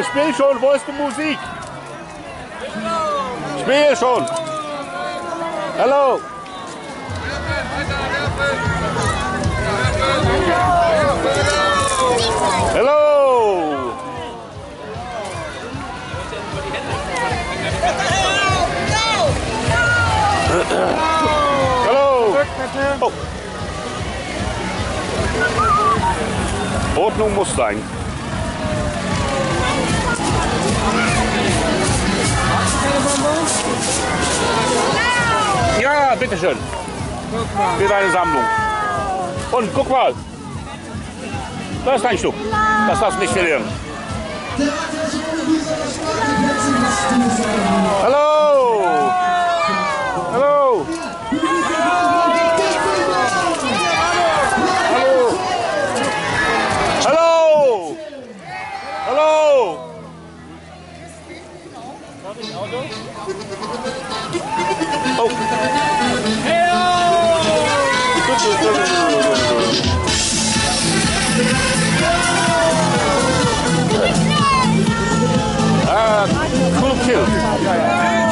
spiel schon, wo ist die Musik? Spiel schon. Hallo. Hallo. Hallo. Oh. Ordnung muss sein. Ja, bitteschön. Für deine Sammlung. Und guck mal. Das ist ein Stück. Das darfst du nicht verlieren. Hallo. Hallo. Hallo. Hallo. Hallo. Oh. Cool kill.